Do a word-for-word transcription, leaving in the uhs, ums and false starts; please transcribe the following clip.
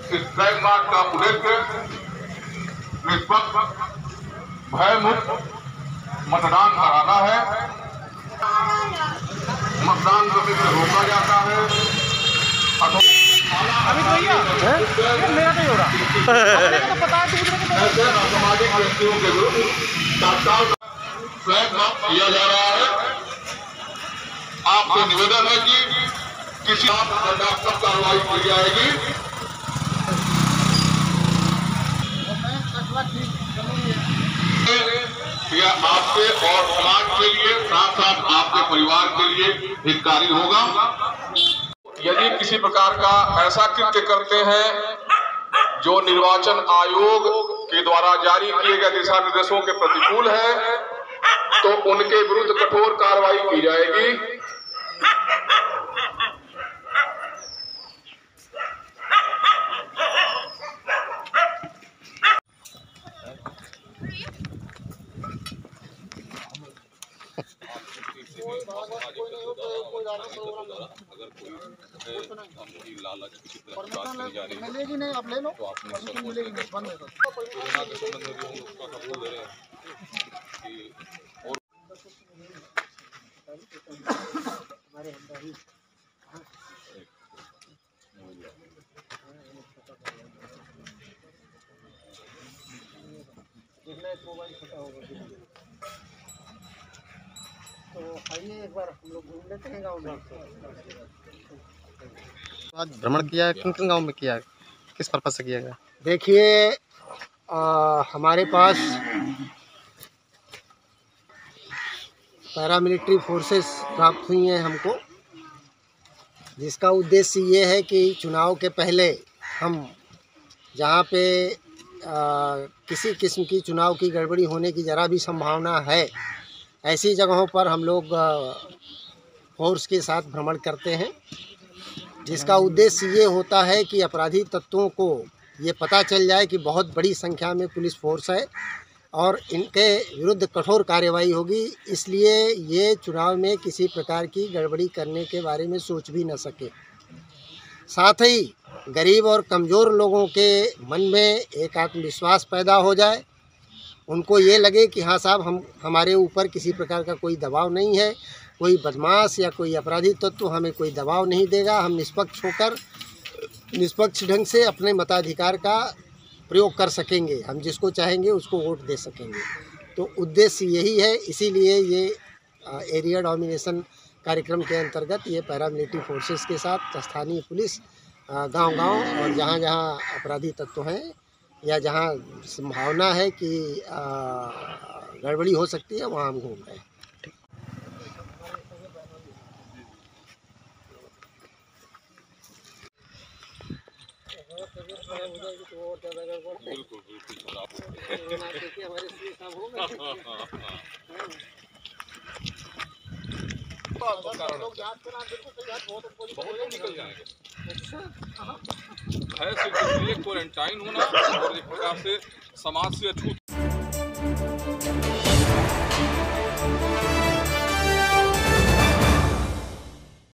इस flag march का उद्देश्य निष्पक्ष भयमुक्त मतदान कराना है। मतदान करने से रोका जाता है। अभी तो ये मेरा नहीं हो रहा तो पता है ऐसे असामाजिक व्यक्तियों के विरुद्ध तत्काल फ्लैग मार्च किया जा रहा है। आपसे निवेदन है कि किसी दंडात्मक कार्रवाई की जाएगी। यह आपके और समाज के लिए साथ साथ आपके परिवार के लिए हितकारी होगा। यदि किसी प्रकार का ऐसा कृत्य करते हैं जो निर्वाचन आयोग के द्वारा जारी किए गए दिशा निर्देशों के प्रतिकूल है तो उनके विरुद्ध कठोर कार्रवाई की जाएगी। अगर कोई लालच की तरफ बात की जा रही है नहीं आप ले लो तो आपने सब कोरोना के संबंध में भी हम उसका सबूत दे रहे हैं कि और हमारे अंदर ही देखना एक मोबाइल छोटा होगा तो आइए एक बार हम लोग घूम लेते हैं गाँव में। आज भ्रमण किया है, किन किन गाँव में किया है, किस पर्पज से किया गया? देखिए हमारे पास पैरामिलिट्री फोर्सेस प्राप्त हुई हैं हमको, जिसका उद्देश्य ये है कि चुनाव के पहले हम जहाँ पे आ, किसी किस्म की चुनाव की गड़बड़ी होने की ज़रा भी संभावना है ऐसी जगहों पर हम लोग फोर्स के साथ भ्रमण करते हैं, जिसका उद्देश्य ये होता है कि अपराधी तत्वों को ये पता चल जाए कि बहुत बड़ी संख्या में पुलिस फोर्स है और इनके विरुद्ध कठोर कार्रवाई होगी। इसलिए ये चुनाव में किसी प्रकार की गड़बड़ी करने के बारे में सोच भी न सके। साथ ही गरीब और कमज़ोर लोगों के मन में एक आत्मविश्वास पैदा हो जाए, उनको ये लगे कि हाँ साहब हम हमारे ऊपर किसी प्रकार का कोई दबाव नहीं है, कोई बदमाश या कोई अपराधी तत्व तो हमें कोई दबाव नहीं देगा, हम निष्पक्ष होकर निष्पक्ष ढंग से अपने मताधिकार का प्रयोग कर सकेंगे, हम जिसको चाहेंगे उसको वोट दे सकेंगे। तो उद्देश्य यही है, इसीलिए ये एरिया डोमिनेशन कार्यक्रम के अंतर्गत ये पैरामिलिट्री फोर्सेस के साथ स्थानीय पुलिस गांव-गांव और जहां जहां अपराधी तत्व हैं या जहां संभावना है कि गड़बड़ी हो सकती है वहां हम घूम रहे हैं। बिल्कुल बिल्कुल बहुत निकल जाएंगे। है सिर्फ इसलिए क्वारंटाइन होना और एक प्रकार से समाज से अछूत